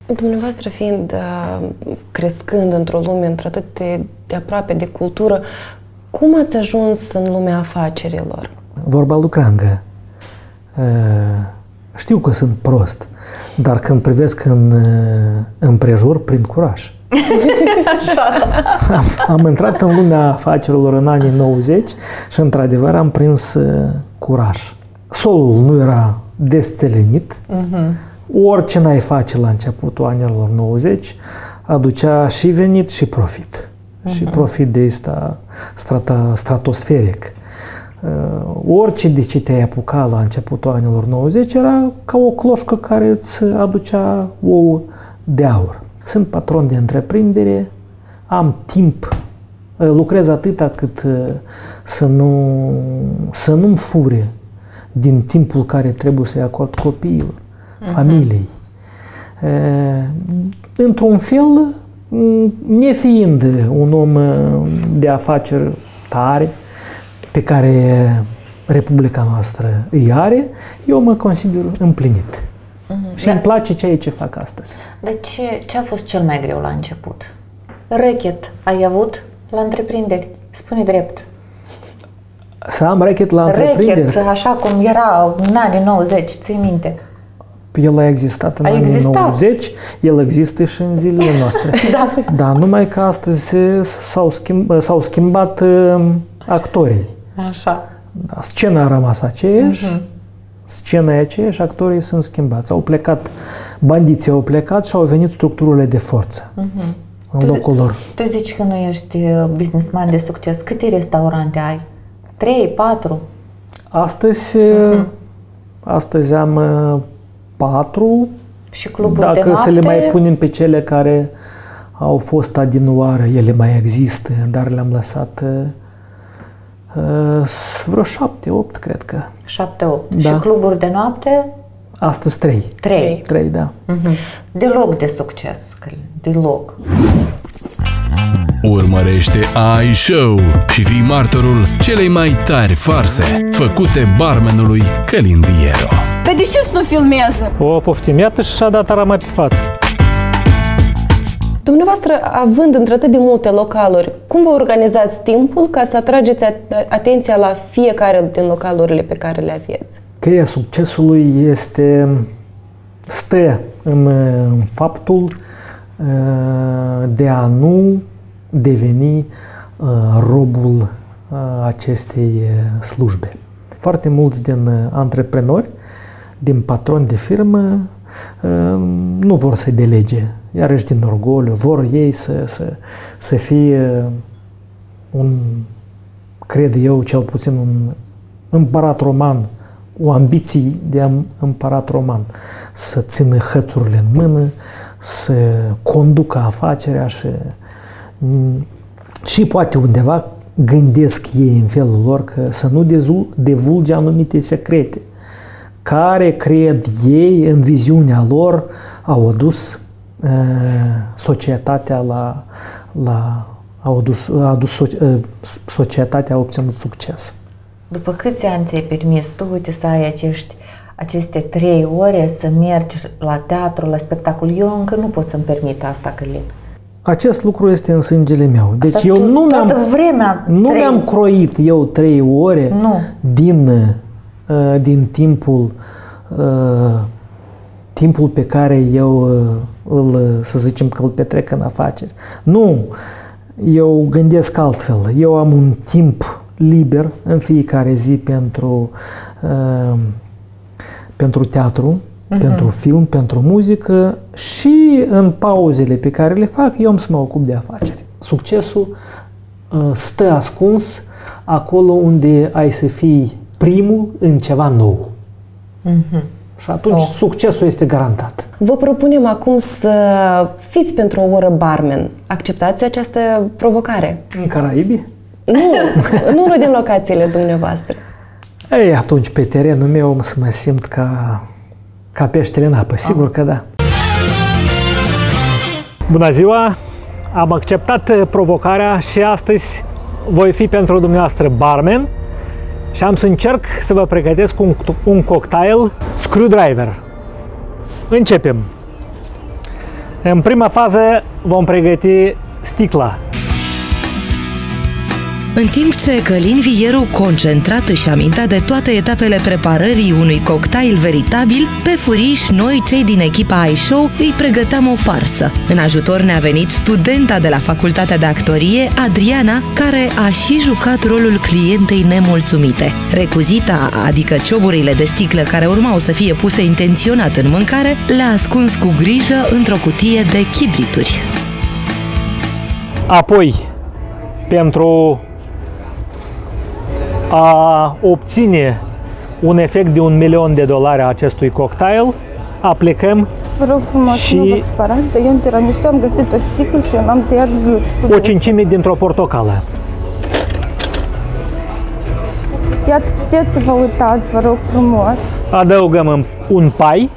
Dumneavoastră fiind, crescând într-o lume într-atât de aproape de cultură, cum ați ajuns în lumea afacerilor? Vorba lui Crangă. Știu că sunt prost, dar când privesc în împrejur, prind curaj. Am intrat în lumea afacerilor în anii 90 și într-adevăr am prins curaj. Solul nu era desțelenit. Orice n-ai face la începutul anilor 90 aducea și venit și profit. Și profit de ăsta stratosferic. Orice de ce te-ai apucat la începutul anilor 90 era ca o cloșcă care îți aducea ouă de aur. Sunt patron de întreprindere, am timp, lucrez atâta cât să nu-mi fure din timpul care trebuie să-i acord copiilor, familiei. Într-un fel, nefiind un om de afaceri tare, pe care Republica noastră îi are, eu mă consider împlinit. Și îmi place ceea ce fac astăzi. Dar ce a fost cel mai greu la început? Rechet ai avut la întreprinderi? Spune drept. Să am rechet la întreprinderi? Rechet, așa cum era în anii 90, ții minte? El a existat în anii 90, el există și în zilele noastre. Da, numai că astăzi s-au schimbat actorii. Așa. Da, scena a rămas aceeași, scena e aceeași, actorii sunt schimbați. Au plecat, bandiții au plecat și au venit structurile de forță în locul lor. Tu zici că nu ești businessman de succes. Câte restaurante ai? 3, 4? Astăzi am 4. Și cluburi dacă de noapte? să le mai punem pe cele care au fost adinoară, ele mai există, dar le-am lăsat vreo 7-8, cred că. 7-8. Da. Și cluburi de noapte? Astăzi 3. 3, da. Deloc de succes, deloc. Urmărește AI Show și fii martorul celei mai tari farse făcute barmenului Călin Viero. Dar de ce să nu filmează? O poftim, iată și-a dat arama pe față. Dumneavoastră, având într-atât de multe localuri, cum vă organizați timpul ca să atrageți atenția la fiecare din localurile pe care le aveți? Cheia succesului stă în faptul de a nu deveni robul acestei slujbe. Foarte mulți din antreprenori, din patroni de firmă, nu vor să delege, iarăși din orgoliu, vor ei să fie cred eu, cel puțin un împărat roman, o ambiție de împărat roman, să țină hățurile în mână, să conducă afacerea și poate undeva gândesc ei în felul lor că să nu divulge anumite secrete care, cred ei, în viziunea lor, au adus societatea societatea a obținut succes. După câți ani ți-ai permis tu, uite, să ai aceste 3 ore să mergi la teatru, la spectacol? Eu încă nu pot să-mi permit asta, Călin. Acest lucru este în sângele meu. Deci asta eu nu mi-am croit eu 3 ore din timpul pe care eu să zicem că îl petrec în afaceri. Nu, eu gândesc altfel. Eu am un timp liber în fiecare zi pentru teatru, pentru film, pentru muzică și în pauzele pe care le fac, eu am să mă ocup de afaceri. Succesul stă ascuns acolo unde ai să fii primul în ceva nou. Și atunci succesul este garantat. Vă propunem acum să fiți pentru o oră barman. Acceptați această provocare? În Caraibi? Nu unul din locațiile dumneavoastră. Ei, atunci pe terenul meu să mă simt ca peștele în apă, sigur că da. Bună ziua! Am acceptat provocarea și astăzi voi fi pentru dumneavoastră barman și am să încerc să vă pregătesc un cocktail Screwdriver. Începem! În prima fază vom pregăti sticla. În timp ce Călin Vieru, concentrat, își amintea de toate etapele preparării unui cocktail veritabil, pe furiș, noi, cei din echipa iShow, îi pregăteam o farsă. În ajutor ne-a venit studenta de la Facultatea de Actorie, Adriana, care a și jucat rolul clientei nemulțumite. Recuzita, adică cioburile de sticlă care urmau să fie puse intenționat în mâncare, le-a ascuns cu grijă într-o cutie de chibrituri. Apoi, pentru a obține un efect de $1.000.000 a acestui cocktail, aplicăm Vă rog frumos, și nu vă supărați, dar eu în tiramisu am găsit o sticlă și eu n-am tăiat o cincime dintr-o portocală. Iată, puteți să vă uitați, vă rog frumos. Adăugăm un pai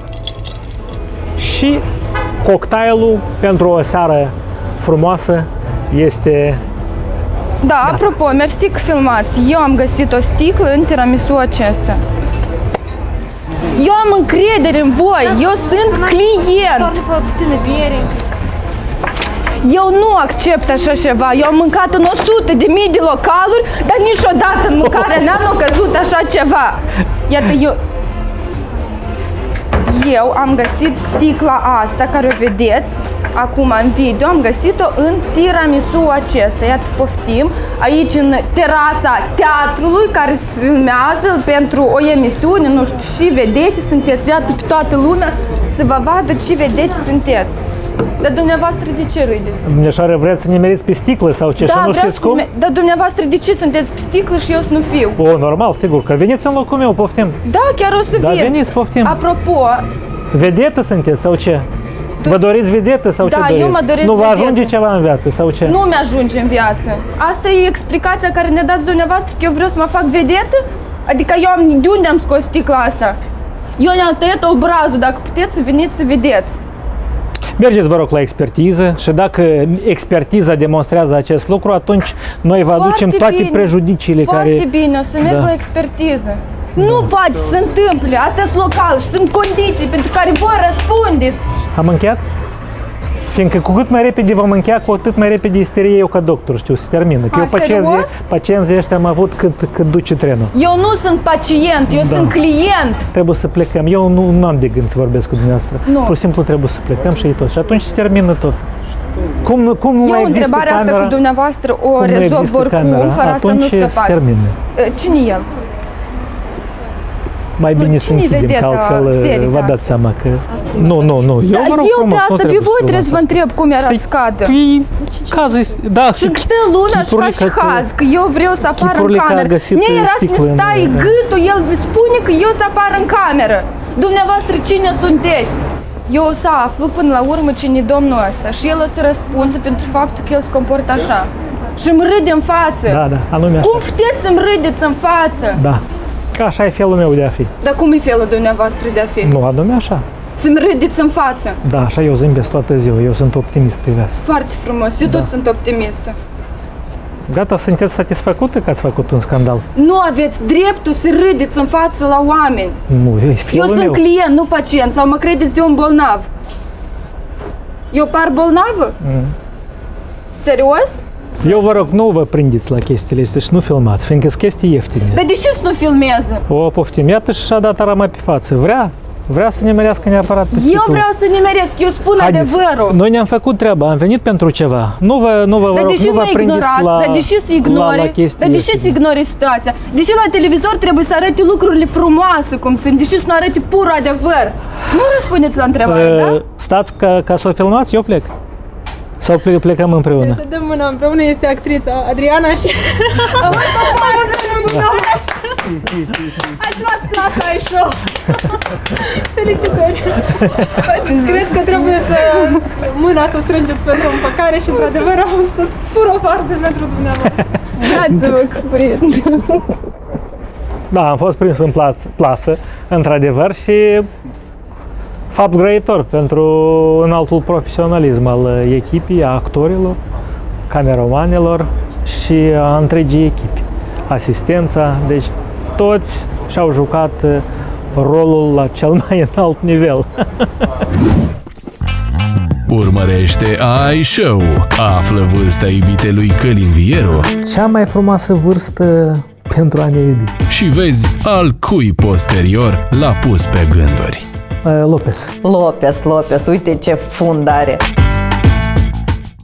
și cocktailul pentru o seară frumoasă este... Da, apropo, mersi că filmați. Eu am găsit o sticlă în tiramisu acesta. Eu am încredere în voi, eu sunt client. Eu nu accept așa ceva. Eu am mâncat în 100.000 de localuri, dar niciodată în mâncarea mea nu a căzut așa ceva. Iată, eu am găsit sticla asta, care o vedeți acum în video, am găsit-o în tiramisu acesta. Iată, poftim, aici în terasa teatrului care se filmează pentru o emisiune, nu știu, și vedete sunteți, iată pe toată lumea să vă vadă ce vedete sunteți. Dar dumneavoastră de ce râdeți? Dumneavoastră vreți să nimeriți pe sticlă sau ce? Și nu știți cum? Dar dumneavoastră de ce sunteți pe sticlă și eu să nu fiu? O, normal, sigur, că veniți în locul meu, poftim. Da, chiar o să Da, vin. veniți, poftim. Apropo, Vedetă sunteți sau ce? Vă doriți vedetă sau ce Da, doriți? eu mă doresc Nu vă vedetă. ajunge ceva în viață sau ce? nu mi-ajunge în viață. Asta e explicația care ne dați dumneavoastră că eu vreau să mă fac vedetă? Adică de unde am scos sticla asta? Eu ne-am tăiat obrazul, dacă puteți să veniți să vedeți. Mergeți, vă rog, la expertiză și dacă expertiza demonstrează acest lucru, atunci noi vă aducem toate prejudiciile care... Foarte bine, o să merg la expertiză. Nu poate să se întâmple, astea sunt locale și sunt condiții pentru care voi răspundeți. Am încheiat? Fiindcă cu cât mai repede vom încheia, cu atât mai repede isterie eu ca doctor, știu, se termină. Că eu pacienții ăștia am avut cât duce trenul. Eu nu sunt pacient, eu sunt client. Trebuie să plecăm. Eu nu am de gând să vorbesc cu dumneavoastră. Nu. Pur și simplu trebuie să plecăm și tot. Și atunci se termină tot. Cum nu mai există întrebarea camera, asta cu dumneavoastră o cum nu rezolv există oricum, camera, fără asta nu atunci să se faci. termină. Cine e el? Mai bine să cine-i închidem, că vedeta altfel serii vă asta? dați seama că... Nu. Eu vă rog Eu frumos, pe asta, nu pe trebuie voi să trebuie să vă întreb cum era scadă. Cazul este... Da, Și stă luna și faci haz, că eu vreau să apar în Chiprulica a cameră. găsit Mie era să sticlă în- stai gâtul, el vă spune că eu să apar în cameră. Dumneavoastră cine sunteți? Eu o să aflu până la urmă cine e domnul ăsta și el o să răspundă pentru faptul că el se comportă așa. Și îmi râde în față. Da, anume așa. Cum puteți să-mi râdeți în față? Da. Că așa e felul meu de a fi. Dar cum e felul dumneavoastră de a fi? Nu, anume așa. Să-mi râdeți în față. Da, așa eu zâmbesc toată ziua. Eu sunt optimist pe viață. Foarte frumos, eu tot sunt optimistă. Gata, sunteți satisfăcută că ați făcut un scandal? Nu aveți dreptul să râdeți în față la oameni. Nu, e felul Eu meu. sunt client, nu pacient, sau mă credeți de un bolnav. Eu par bolnavă? Serios? Eu vă rog, nu vă prindeți la chestiile astea și nu filmați, fiindcă sunt chestii ieftine. Dar de ce să nu filmeze? O, poftim, iată și-a dat arama pe față. Vrea să ne merească neapărat pe Eu sticlă. vreau să nimeresc, eu spun adevărul. Noi ne-am făcut treaba, am venit pentru ceva. Nu vă Dar rog, de ce nu vă nu prindeți ignorați? la Dar de ce să ignore? la chestii Dar de ce să ieftine. ignore situația? De ce la televizor trebuie să arate lucrurile frumoase cum sunt? De ce să nu arate pur adevăr? Nu răspundeți la întrebare, da? Stați ca să o filmați, eu plec. Sau plecăm împreună? Să dăm mâna împreună, este actrița Adriana și... Ați luat clasa iShow! Felicitări! Cred că trebuie să mâna să strângeți pentru împăcare și într-adevăr a fost pur o farsă pentru dumneavoastră. Dați-vă că prind. Da, am fost prins în plasă, într-adevăr, și fapt grăitor pentru înaltul profesionalism al echipii, a actorilor, cameramanilor și a întregii echipi. Asistența, deci toți și-au jucat rolul la cel mai înalt nivel. Urmărește iShow. Află vârsta iubitelui Călin Vieru Cea mai frumoasă vârstă pentru a ne iubi. și vezi al cui posterior l-a pus pe gânduri. Lopez. Lopez, uite ce fund are.